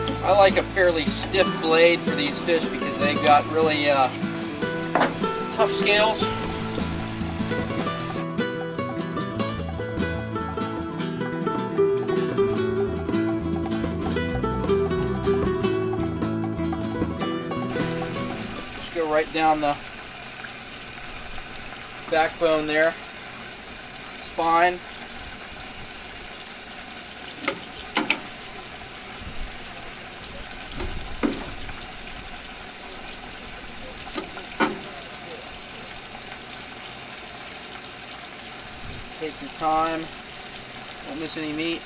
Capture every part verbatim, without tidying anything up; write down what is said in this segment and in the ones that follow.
I like a fairly stiff blade for these fish because they've got really uh, tough scales. Just go right down the backbone there, spine. Take your time, don't miss any meat.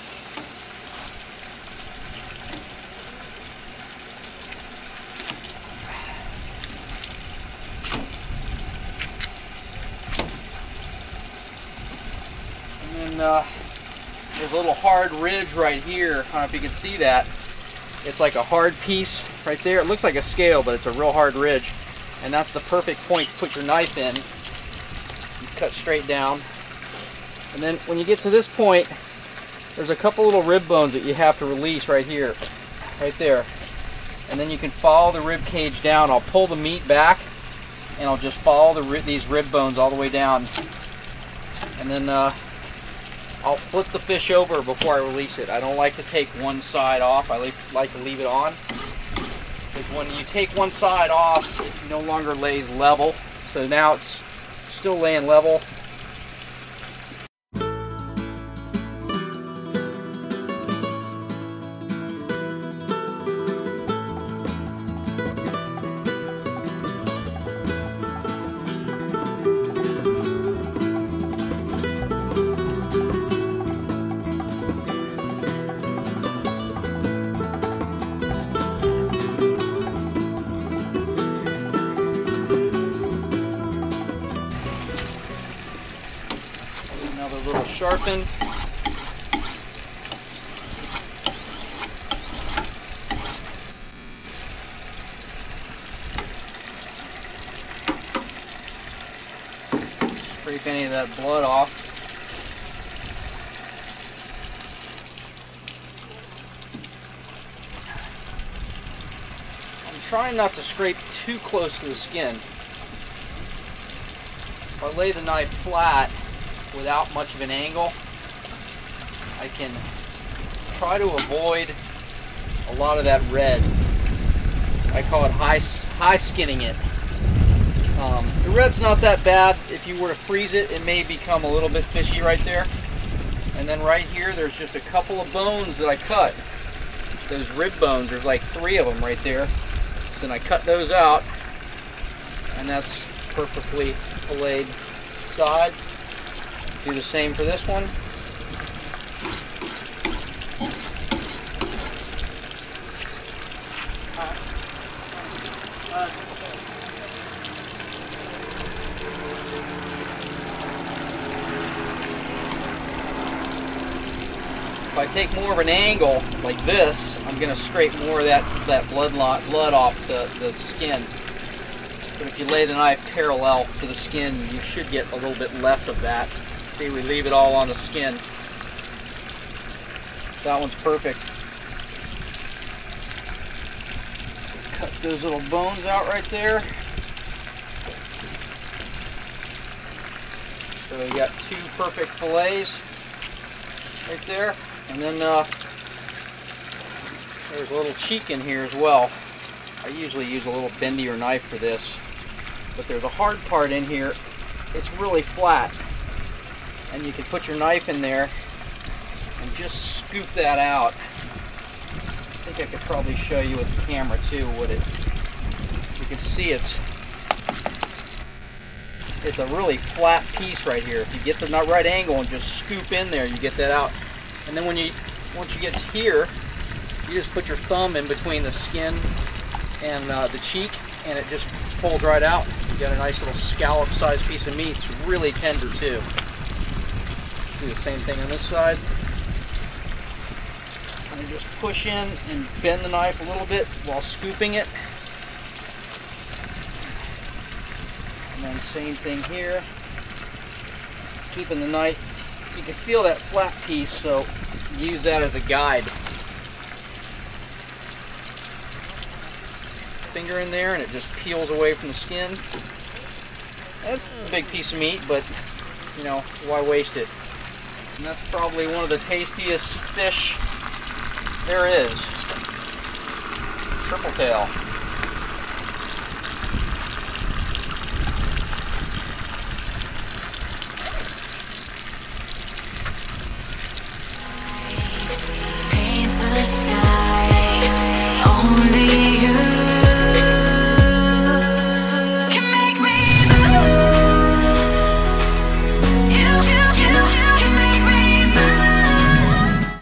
And then uh, there's a little hard ridge right here. I don't know if you can see that. It's like a hard piece right there. It looks like a scale, but it's a real hard ridge. And that's the perfect point to put your knife in. You cut straight down. And then when you get to this point, there's a couple little rib bones that you have to release right here, right there. And then you can follow the rib cage down. I'll pull the meat back, and I'll just follow the rib, these rib bones all the way down. And then uh, I'll flip the fish over before I release it. I don't like to take one side off. I like, like to leave it on. Because when you take one side off, it no longer lays level. So now it's still laying level. Another little sharpen. Scrape any of that blood off. I'm trying not to scrape too close to the skin. If I lay the knife flat without much of an angle, I can try to avoid a lot of that red. I call it high, high skinning it. Um, the red's not that bad. If you were to freeze it, it may become a little bit fishy right there. And then right here, there's just a couple of bones that I cut. Those rib bones, there's like three of them right there. So then I cut those out, and that's perfectly filleted side. Do the same for this one. If I take more of an angle like this, I'm going to scrape more of that, that blood, lot, blood off the, the skin. But if you lay the knife parallel to the skin, you should get a little bit less of that. See, we leave it all on the skin. That one's perfect. Cut those little bones out right there. So we got two perfect fillets right there. And then uh, there's a little cheek in here as well. I usually use a little bendier knife for this. But there's a hard part in here. It's really flat. And you can put your knife in there and just scoop that out. I think I could probably show you with the camera too what it, you can see it's it's a really flat piece right here. If you get the right angle and just scoop in there, you get that out. And then when you, once you get to here, you just put your thumb in between the skin and uh, the cheek, and it just pulls right out. You got a nice little scallop-sized piece of meat. It's really tender too. Do the same thing on this side. And just push in and bend the knife a little bit while scooping it. And then same thing here. Keeping the knife, you can feel that flat piece, so use that as a guide. finger in there and it just peels away from the skin. That's a big piece of meat, but you know, why waste it? And that's probably one of the tastiest fish there is. Triple tail.